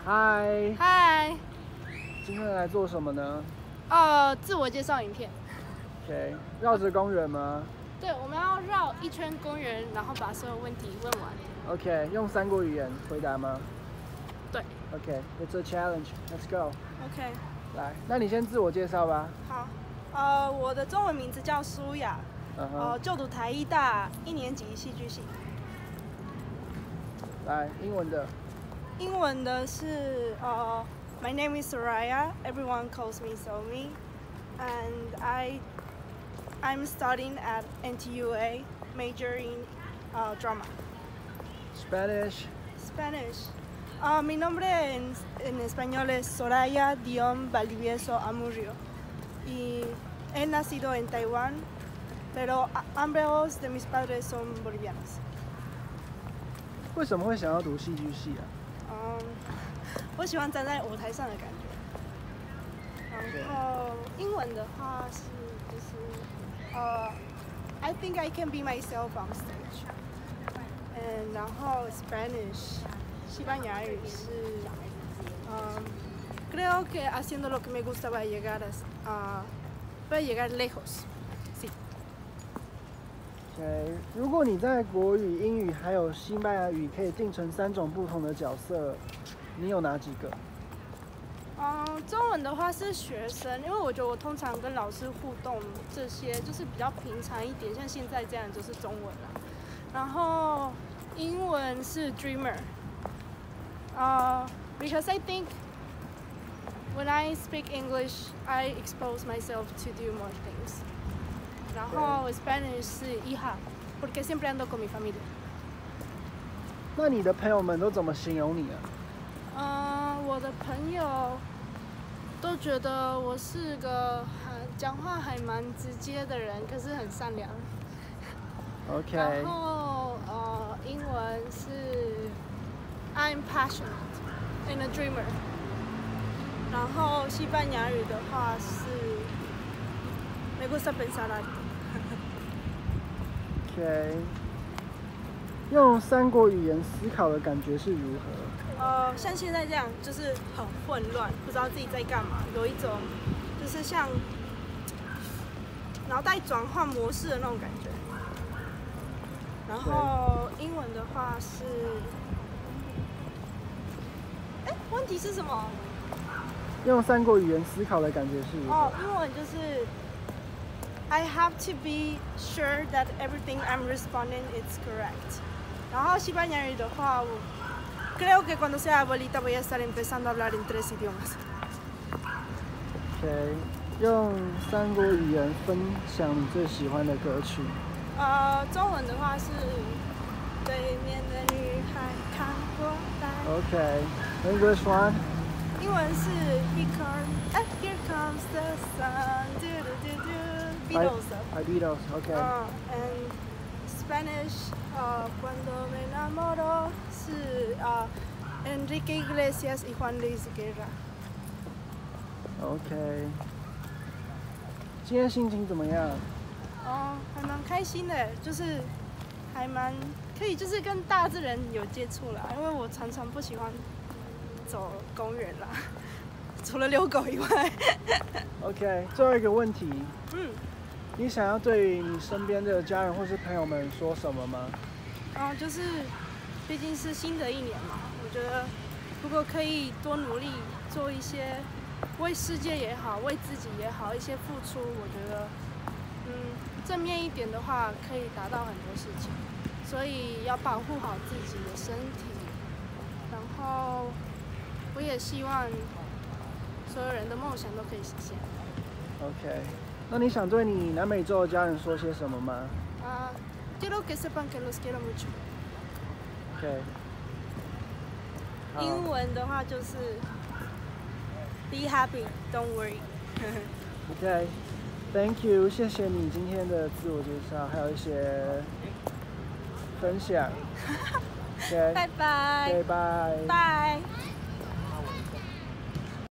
嗨， 嗨， 今天来做什么呢自我介绍影片。 ？OK， 绕着公园吗对，我们要绕一圈公园，然后把所有问题问完。 ？OK， 用3国语言回答吗？ 对。 OK，it's a challenge. Let's go. OK。 来，那你先自我介绍吧。 好，我的中文名字叫舒雅，就读台艺大1年级戏剧系。 来，英文的。 英文的是My name is Soraya. Everyone calls me Somi, and I'm studying at NTUA, major in drama. Spanish. Spanish. Mi nombre en español es Soraya Dion Valdivieso Amurrio y he nacido en Taiwán, pero ambos de mis padres son bolivianos. 为什么会想要读戏剧系啊？ 我喜欢站在舞台上的感觉。然后英文的话是就是I think I can be myself on stage. And 然后 Spanish 西班牙语是creo que haciendo lo que me gusta va a llegar lejos. Sí. OK， 如果你在国语、英语还有西班牙语可以定成3种不同的角色，你有哪几个？ 中文的话是学生，因为我觉得我通常跟老师互动这些就是比较平常一点，像现在这样就是中文啦。然后英文是 dreamer， because I think when I speak English, I expose myself to do more things. 然后 Spanish 是hija, porque siempre ando con mi familia. 那你的朋友们都怎么形容你啊？我的朋友都觉得我是个讲话还蛮直接的人，可是很善良。 OK。 然后英文是 I'm passionate and a dreamer。然后西班牙语的话是 Me gusta pensar alto。 OK。用3国语言思考的感觉是如何？ 像现在这样就是很混乱，不知道自己在干嘛，有一种就是像脑袋转换模式的那种感觉。然后英文的话是，问题是什么？ 用3国语言思考的感觉是如何？ 英文就是 I have to be sure that everything I'm responding is correct。然后西班牙语的话，我 creo que cuando sea abuelita voy a estar empezando a hablar en 3 idiomas。 OK， 用3国语言分享你最喜欢的歌曲。 中文的话是对面的女孩看过来。 OK，English one。 英文是 Here comes the sun， Beatles。And Spanish， cuando me enamoro 是Enrique Iglesias y Juan Luis Guerra。 OK， 今天心情怎么样？ 还蛮开心的，就是还蛮可以，就是跟大自然有接触啦。因为我常常不喜欢走公园啦，除了遛狗以外。 OK， 最后一个问题。你想要对你身边的家人或是朋友们说什么吗？ 就是毕竟是新的1年嘛，我觉得如果可以多努力做一些为世界也好，为自己也好一些付出，我觉得正面一点的话可以达到很多事情，所以要保护好自己的身体。然后我也希望所有人的梦想都可以实现。 OK， 那你想对你南美洲的家人说些什么吗 ？Quiero que sepan que los quiero mucho。 OK。 英文的话就是 Be happy, don't worry。 OK。Thank you， 谢谢你今天的自我介绍，还有一些分享。OK， 拜拜。 拜拜。 拜。